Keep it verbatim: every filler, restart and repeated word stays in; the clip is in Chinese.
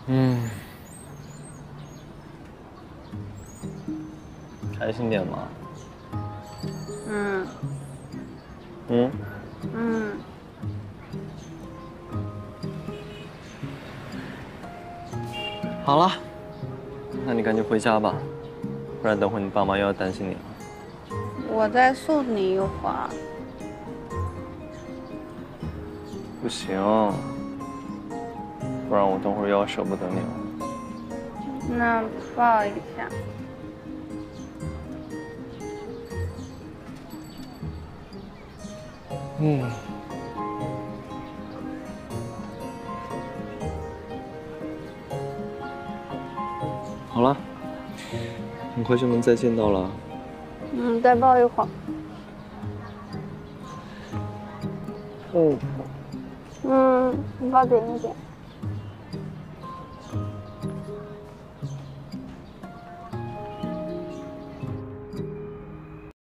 嗯，开心点嘛。 嗯。 嗯。 嗯。 好了，那你赶紧回家吧，不然等会你爸妈又要担心你了。 我再送你一会儿。 不行，不然我等会儿又要舍不得你了。 那抱一下。 嗯。好了，很快就能再见到了。 嗯，再抱一会儿。 嗯。 嗯，你抱紧一点。